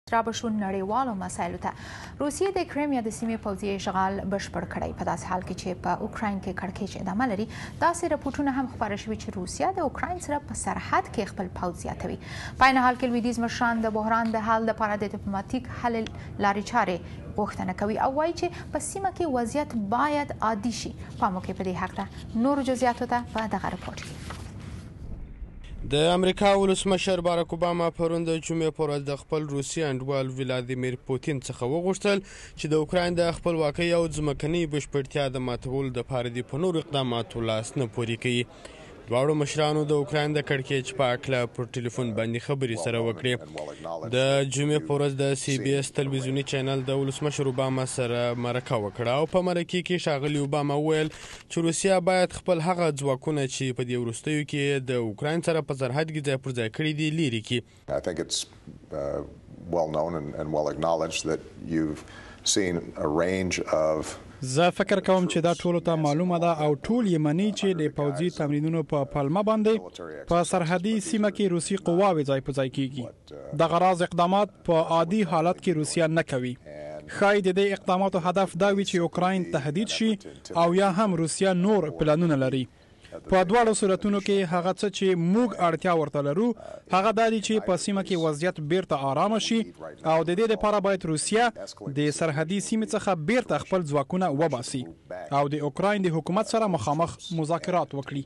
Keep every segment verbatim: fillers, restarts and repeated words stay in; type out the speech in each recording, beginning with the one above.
رابشو نړیوالو مسایلو ته. روسیې د کریمیا د سیمې پوځي اشغال بشپړ کړی. په داسې حال کې چې په اوکراین کې کړکېچ ادامه لري، داسې راپورټونه هم خپاره شوي چې روسیه د اوکراین سره په سرحد کې خپل پوځ زیاتوي. په عین حال کې لویدیځ مشران د بحران د حل لپاره د ډیپلوماټیک حل لارې چارې غوښتنه کوي او وایي چې په سیمه کې وضعیت باید عادي شي. پام وکړئ په دې هکله نورو جزئیاتو ته په دغه رپورټ کې. د امریکا ولسمشر باراک اوباما پرون د جمعې په ورځ د خپل روسي انډوال ولادیمیر پوتین څخه وغوښتل چې د اوکراین د خپلواکۍ او ځمکنۍ بشپړتیا د ماتولو دپاره دې په نورو اقداماتو لاس نه پورې کوي. دواړو مشرانو د اوکراین د کړکېچ په هکله پر ټلیفون باندې خبرې سره وکړې. د جمعې په ورځ د سی بي اس تلویزیوني چینل د ولسمشر اوباما سره مرکه وکړه او په مرکې کې ښاغلي اوباما وویل چې روسیه باید خپل هغه ځواکونه چې په دې وروستیو کې د اوکراین سره په سرحد کې ځای پر ځای کړي دي لرې کړي. I think it's uh, well known and, and well acknowledged that you've seen a range of زه فکر کوم چې دا ټولو ته معلومه ده او ټول یې مني چې د پوځي تمرینونو په پلمه باندې په سرحدي سیمه کې روسي قواوې ځای په ځای کیږي. دغه راز اقدامات په عادي حالت کې روسیه نه کوي. ښایي د دې اقداماتو هدف دا وي چې اوکراین تهدید شي او یا هم روسیه نور پلانونه لري. په دواړو صورتونو کې هغه څه چې موږ اړتیا ورته لرو هغه دا دي چې په سیمه کې وضعیت بیرته آرامه شي او د دې لپاره باید روسیه د سرحدي سیمې څخه بیرته خپل ځواکونه وباسي او د اوکراین د حکومت سره مخامخ مذاکرات وکړي.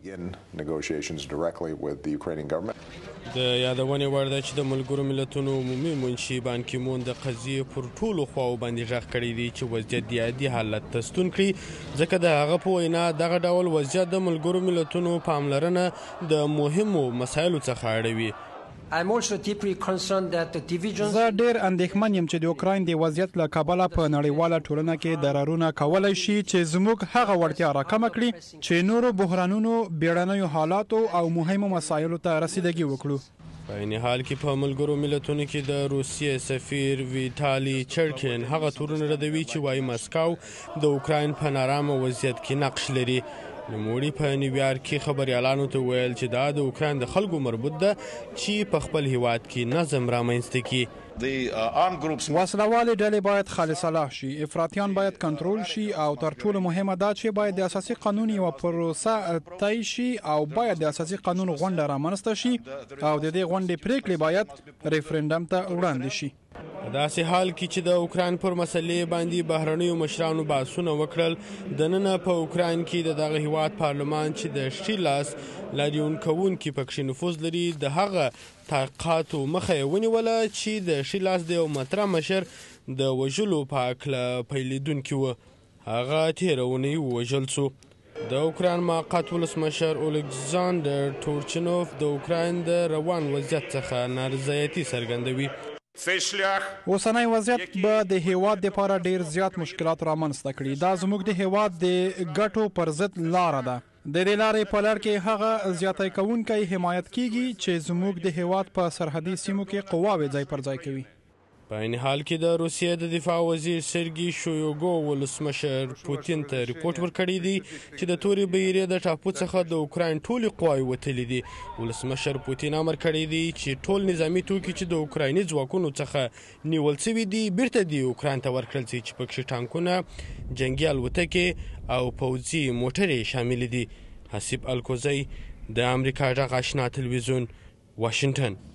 د یادونې وړ ده چې د ملګرو ملتونو عمومي منشي بان کی مون د قضیې پر ټولو خواو باندې غږ کړی دی چې وضعیت د عادي حالت ته ستون کړي، ځکه د هغه په وینا دغه ډول وضعیت د ملګرو ملتونو پاملرنه د مهمو مسایلو څخه اړوي. زه ډیر اندېښمن یم چې د اوکراین د وضعیت له کبله په نړیواله ټولنه کې ضررونه کولی شي چې زموږ هغه وړتیا راکمه کړي چې نورو بحرانونو، بیړنیو حالاتو او مهمو مسایلو ته رسیدګي وکړو. په عین حال کې په ملګرو ملتونو کې د روسیې سفیر ویټالي چرکین هغه تورونه ردوي چې وایي مسکو د اوکراین په نارامه وضعیت کې نقش لري. نوموړي په نیویارک کې خبریالانو ته ویل چې دا د اوکراین د خلکو مربوط ده چې په خپل هیواد کې نظم رامنځته کړي. وسلوالې ډلې باید خالص الله شي، افراطیان باید کنټرول شي او تر ټولو مهمه دا چې باید د اساسي قانون یوه پروسه طی شي او باید د اساسي قانون غونډه رامنځته شي او د دې غونډې پریکړې باید ریفرنډم ته وړاندې شي. په داسې حال کې چې د اوکراین پر مسلې باندې بهرنیو مشرانو بحثونه وکړل، دننه په اوکراین کې د دغه هیواد پارلمان چې د ښي لاس لاریون کوونکي پکښې نفوذ لري د هغه تحقیقاتو مخه یې ونیوله چې د ښي لاس د یو مطرح مشر د وژلو په هکله پیلېدونکي وه. هغه تېره اونۍ ووژل سو. د اوکراین موقت ولسمشر اولکساندر تورچنوف د اوکراین د روان وضعیت څخه نارضایتي څرګندوي. اوسنی وضعیت به د هیواد دپاره ډیر زیات مشکلات رامنځته کړي. دا زموږ د هیواد د ګټو پر ضد لاره ده. د دې لارې په لړ کې هغه زیاتی کوونکی حمایت کیږي چې زموږ د هیواد په سرحدي سیمو کې قواوې ځای پر ځای کوي. په عین حال کې د روسیې د دفاع وزیر سرګي شویګو ولسمشر پوتین ته ریپورټ ورکړی دی چې د تورې بحیرې د ټاپو څخه د اوکراین ټولې قواوې وتلي دي. ولسمشر پوتین امر کړی دی چې ټول نظامي توکي چې د اوکرایني ځواکونو څخه نیول شوي دي بیرته د اوکراین ته ورکړل شي چې پکښې ټانکونه، جنګي الوتکې او پوځي موټرې شاملې دي. حسیب الکوزی د امریکا غږ آشنا تلویزیون، واشنګټن.